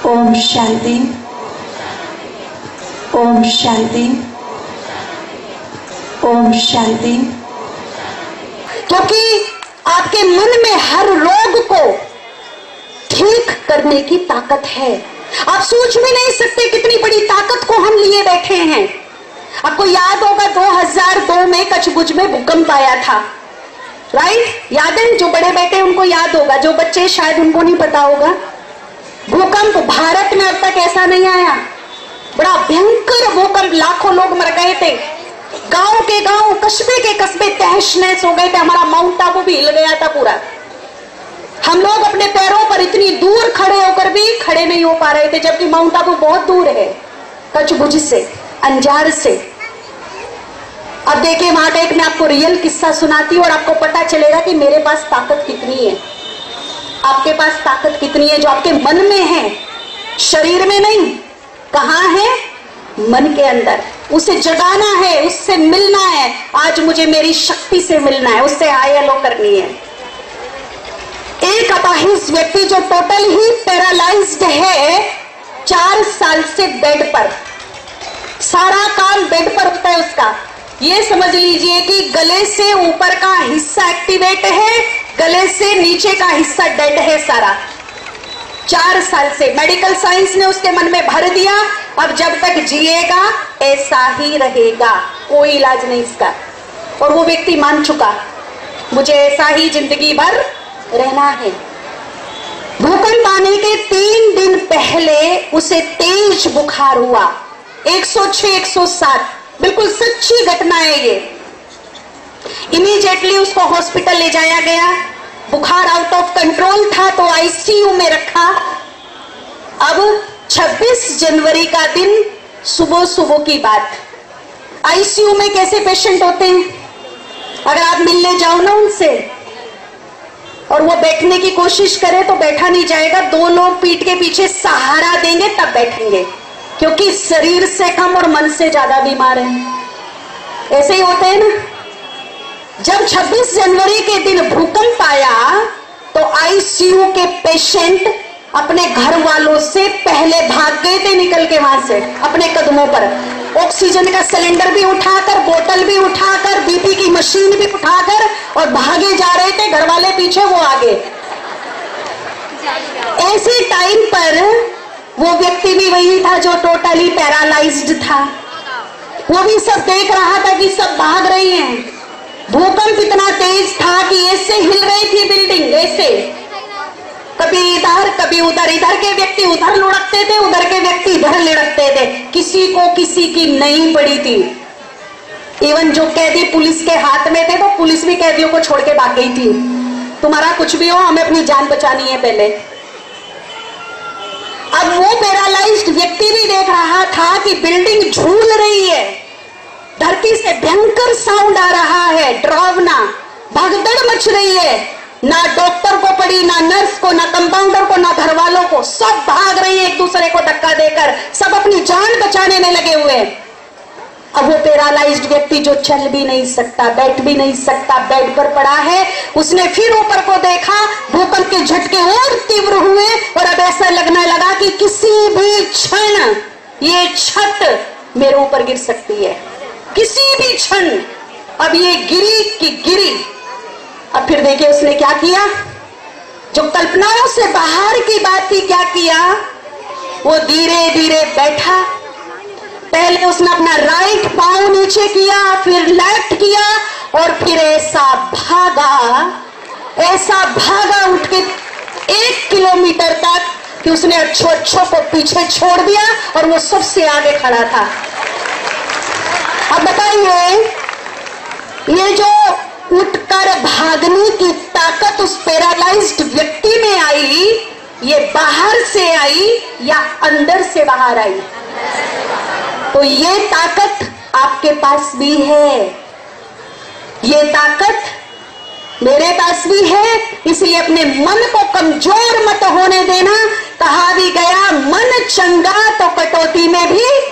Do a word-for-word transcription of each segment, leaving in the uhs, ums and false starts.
ओम शांति, ओम शांति, ओम शांति। क्योंकि आपके मन में हर रोग को ठीक करने की ताकत है। आप सोच भी नहीं सकते कितनी बड़ी ताकत को हम लिए बैठे हैं। आपको याद होगा दो हज़ार दो में कच्छ में भूकंप आया था, राइट? याद है? जो बड़े बैठे उनको याद होगा, जो बच्चे शायद उनको नहीं पता होगा। भूकंप भारत में अब तक ऐसा नहीं आया, बड़ा भयंकर भूकंप, लाखों लोग मर गए थे, गांव के गांव, कस्बे के कस्बे तहस नहस हो गए थे। हमारा माउंट आबू भी हिल गया था पूरा। हम लोग अपने पैरों पर इतनी दूर खड़े होकर भी खड़े नहीं हो पा रहे थे, जबकि माउंट आबू बहुत दूर है कच्छ भुज से, अंजार से। अब देखिए, वहां का एक मैं आपको रियल किस्सा सुनाती हूँ और आपको पता चलेगा कि मेरे पास ताकत कितनी है, आपके पास ताकत कितनी है। जो आपके मन में है, शरीर में नहीं, कहां है? मन के अंदर। उसे जगाना है, उससे मिलना है। आज मुझे मेरी शक्ति से मिलना है, उससे हाय हेलो करनी है। एक अपाहिज व्यक्ति जो टोटल ही पैरालाइज्ड है, चार साल से बेड पर, सारा काम बेड पर होता है उसका। ये समझ लीजिए कि गले से ऊपर का हिस्सा एक्टिवेट है, गले से नीचे का हिस्सा डेड है सारा। चार साल से मेडिकल साइंस ने उसके मन में भर दिया, अब जब तक जिएगा ऐसा ही रहेगा, कोई इलाज नहीं इसका। और वो व्यक्ति मान चुका, मुझे ऐसा ही जिंदगी भर रहना है। भूकंप आने के तीन दिन पहले उसे तेज बुखार हुआ, एक सौ छह एक सौ सात, बिल्कुल सच्ची घटना है ये। इमीडिएटली उसको हॉस्पिटल ले जाया गया। बुखार आउट ऑफ कंट्रोल था तो आईसीयू में रखा। अब छब्बीस जनवरी का दिन, सुबह सुबह की बात। आईसीयू में कैसे पेशेंट होते हैं, अगर आप मिलने जाओ ना उनसे और वो बैठने की कोशिश करे तो बैठा नहीं जाएगा, दो लोग पीठ के पीछे सहारा देंगे तब बैठेंगे, क्योंकि शरीर से कम और मन से ज्यादा बीमार हैं। ऐसे ही होते हैं ना। जब छब्बीस जनवरी के दिन भूकंप आया तो आईसीयू के पेशेंट अपने घर वालों से पहले भाग गए थे, निकल के वहां से अपने कदमों पर। ऑक्सीजन का सिलेंडर भी उठाकर, बोतल भी उठाकर, बीपी की मशीन भी उठाकर और भागे जा रहे थे। घर वाले पीछे, वो आगे। ऐसे टाइम पर वो व्यक्ति भी वही था जो टोटली पैरालाइज्ड था। वो भी सब देख रहा था कि सब भाग रही हैं। भूकंप इतना तेज था कि ऐसे हिल रही थी बिल्डिंग, ऐसे कभी इधर कभी उधर, इधर के व्यक्ति उधर लुढ़कते थे, उधर के व्यक्ति इधर लुढ़कते थे, किसी को किसी की नहीं पड़ी थी। इवन जो कैदी पुलिस के हाथ में थे तो पुलिस भी कैदियों को छोड़ के भाग गई थी। तुम्हारा कुछ भी हो, हमें अपनी जान बचानी है पहले। अब वो पैरालाइज्ड व्यक्ति भी देख रहा था कि बिल्डिंग झूल रही है, धरती से भयंकर साउंड आ रहा है, डरावना, भगदड़ मच रही है। ना डॉक्टर को पड़ी, ना नर्स को, ना कंपाउंडर को, ना घर वालों को, सब भाग रही है एक दूसरे को धक्का देकर, सब अपनी जान बचाने में लगे हुए। अब वो पैरालाइज्ड व्यक्ति जो चल भी नहीं सकता, बैठ भी नहीं सकता, बेड पर पड़ा है, उसने फिर ऊपर को देखा। भूकंप के झटके और तीव्र हुए और अब ऐसा लगने लगा कि किसी भी क्षण ये छत मेरे ऊपर गिर सकती है, किसी भी क्षण। अब ये गिरी कि गिरी। अब फिर देखिए उसने क्या किया, जो कल्पनाओं से बाहर की बात थी, क्या किया, वो धीरे धीरे बैठा। पहले उसने अपना राइट पांव नीचे किया, फिर लेफ्ट किया और फिर ऐसा भागा, ऐसा भागा उठ के एक किलोमीटर तक कि उसने अच्छो अच्छो को पीछे छोड़ दिया और वो सबसे आगे खड़ा था। अब बताइए, ये जो उठकर भागने की ताकत उस पैरालाइज्ड व्यक्ति में आई, ये बाहर से आई या अंदर से बाहर आई? तो ये ताकत आपके पास भी है, ये ताकत मेरे पास भी है। इसलिए अपने मन को कमजोर मत होने देना। कहा भी गया, मन चंगा तो कटौती में भी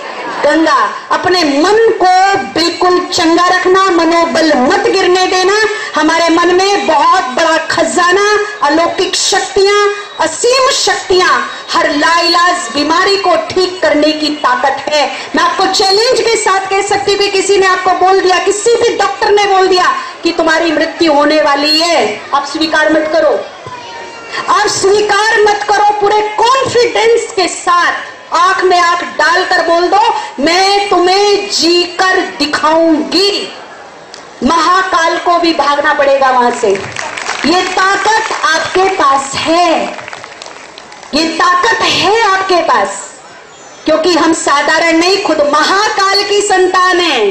गंगा। अपने मन को बिल्कुल चंगा रखना, मनोबल मत गिरने देना। हमारे मन में बहुत बड़ा खजाना, अलौकिक शक्तियां, असीम शक्तियां, हर लाइलाज बीमारी को ठीक करने की ताकत है। मैं आपको चैलेंज के साथ कह सकती हूँ कि किसी ने आपको बोल दिया, किसी भी डॉक्टर ने बोल दिया कि तुम्हारी मृत्यु होने वाली है, आप स्वीकार मत करो। आप स्वीकार मत करो, पूरे कॉन्फिडेंस के साथ आंख में आंख डालकर बोल दो, मैं तुम्हें जीकर दिखाऊंगी। महाकाल को भी भागना पड़ेगा वहां से। ये ताकत आपके पास है, ये ताकत है आपके पास, क्योंकि हम साधारण नहीं, खुद महाकाल की संतान हैं।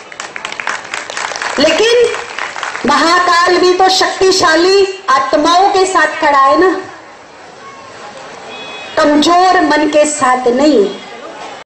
लेकिन महाकाल भी तो शक्तिशाली आत्माओं के साथ खड़ा है ना, कमजोर मन के साथ नहीं।